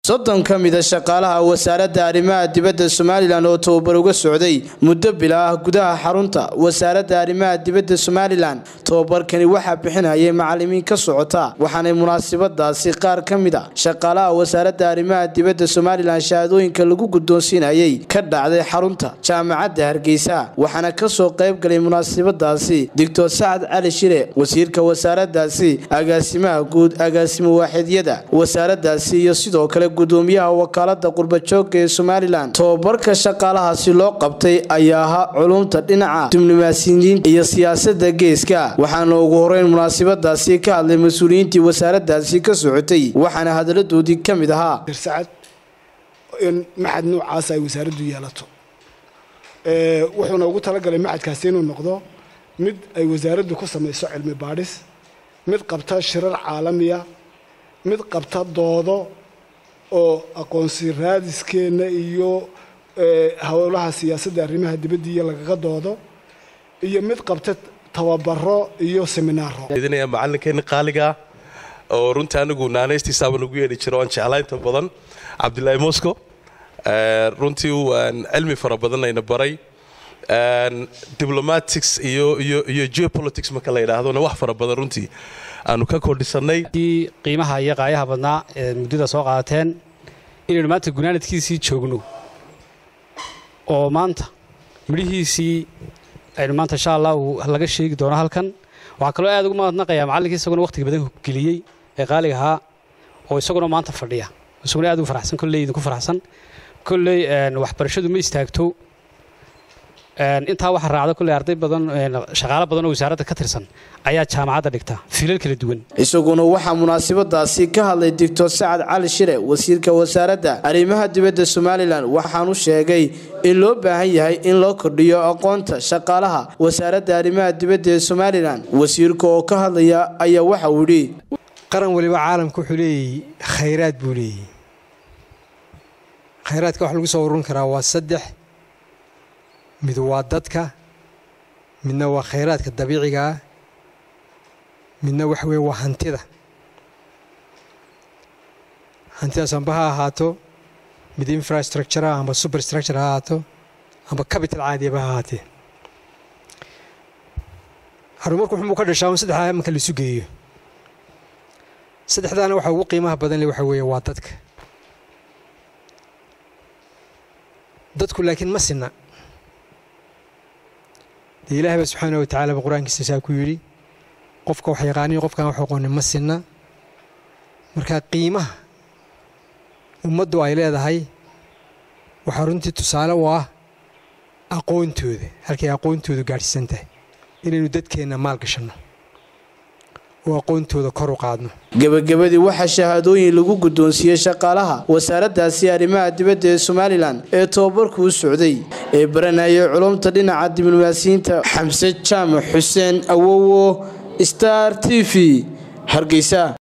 soddon ka mid ah shaqaalaha wasaaradda arrimaha dibadda Somaliland oo tababar uga socday muddo bilaa gudaha xarunta wasaaradda arrimaha dibadda Somaliland tababarkani waxa bixinayay macallimiin ka socota waxaana munaasabadaasi qaar ka mid ah shaqaalaha wasaaradda arrimaha dibadda Somaliland shahaadooyinka lagu guddoonsiinayay ka dhacday xarunta jaamacadda Hargeysa waxaana ka soo qayb galay munaasabadaasi Dr. Saad Ali Shire wasiirka wasaaraddaasi agaasimaha guud agaasimo waaxidiyada wasaaraddaasi iyo sidoo kale gudoomiyaha wakaaladda qurba-joogga ee Somaliland tababarka shaqaalahaasi loo qabtay ayaa ahaa culumta dhinaca diblomaasiyiinta iyo siyaasadda geeska waxaana ugu horeyn munaasabadaasi ka hadlay mas'uuliyiintii wasaaraddaasi ka socotay waxaana hadaladoodii ka mid ahaa Saad in maxad noocaas ay wasaaraddu yeelato wuxuuna ugu talagalay maxadkaasi inuu noqdo mid ay wasaaraddu ku samayso cilmi baadhis mid qabta shirar caalamiya mid qabta doodo oo aqoonsi raadiskeena iyo hawlaha siyaasadda arrimaha dibadda iyo lagaga doodo iyo mid qabta tababaro iyo seminaaro idinaya macallinkeena qaaliga oo runtii anigu naanaystiisa baan ugu yeedhi jiray aan jeclayn inta badan Cabdullaahi Mosko runtii cilmi fara badan ayna baray diplomatics iyo geopolitics marka la yiraahdo wax fara badan runtii aanu ka kordhisanay qiimaha iyo qaayaha badnaa ee muddada soo qaateen inaynu maanta gunaanadkiisii joogno oo maanta midhihiisii aynu maanta insha Allah laga sheegi doono halkan waxa kale oo aad ugu mahadnaqayaa macallinkii isaguna waqti badan ku geliyay ee qaaliga ahaa oo isaguna maanta fadhiya isaguna aad u faraxsan kulleeydu ku faraxsan kulley waxbarashadu ma istaagto inta waxa raacda kulay arday badan shaqaale badan oo wasaaradda ka tirsan ayaa jaamacadda dhigta filal kala duwan isaguna waxa munaasabadaasi ka hadlay Dr. Saad Ali Shire wasiirka wasaaradda arrimaha dibadda Somaliland waxaanu sheegay in loo baahan yahay in loo kordhiyo aqoonta shaqaalaha wasaaradda arrimaha dibadda ee Somaliland wasiirka oo ka hadlaya ayaa waxa uu yiri qaran waliba caalamku wuxuu leeyahay khayraad buu leeyahay khayraadka wax lagu soo ururin karaa waa saddex mid waa dadka midna waa khayraadka dabiiciga ah midna wax weey waa hantida sanbaha ahaato mid infrastructure ama superstructure ahaato ama capital caadi ah ahaatee horumarku wuxuu ka dhashaa saddexda marka la sugeeyo saddexdaana waxa ugu qiimaha badan leh waxa weey waa dadku laakiin ma sinna ilaahay subhanahu wa ta'ala quraankiisa ku yiri qofka wax yaqaaniyo qofkan wax aqoon ma sinna marka qiimaha ummaddu ay leedahay waxa runtii tusaale u ah aqoontooda halkay aqoontoodu gaarsiisan tahay inaynu dadkeena maal gashano oo aqoontooda kor u qaadno gabagabadii waxa shahaadooyin lagu guddoonsiiyay shaqaalaha wasaaraddaasi arrimaha dibadda ee Somaliland ee tababarku u socday ee baranayay culumta dhinaca diblomaasiyiinta Xamse Jaamac Xuseen Awowo Star TV Hargeysa